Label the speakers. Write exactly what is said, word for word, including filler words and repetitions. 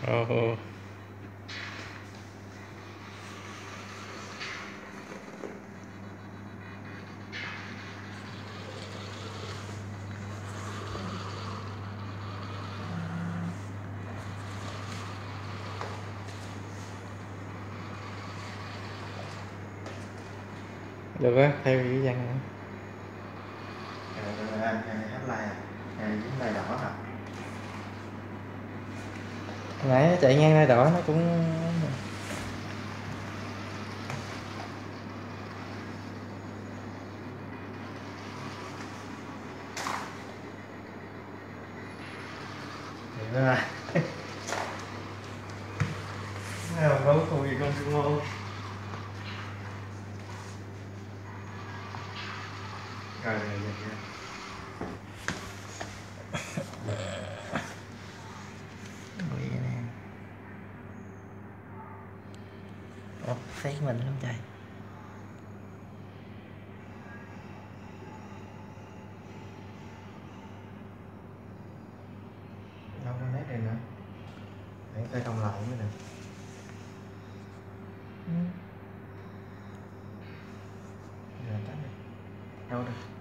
Speaker 1: Ồ. Được á, theo cái văn nữa.
Speaker 2: Anh hát like à? Anh dính like đỏ hả?
Speaker 1: Nãy nó chạy ngang đây đỏ nó cũng
Speaker 2: Vậy đó à? Nào đâu có gì con chung không? Rồi rồi rồi.
Speaker 1: Ồ, phát mình lắm trời.
Speaker 2: Đâu có nét này nữa. Để tay đồng lại mới được.
Speaker 1: Ừ.
Speaker 2: Rồi tắt đi. Đâu được.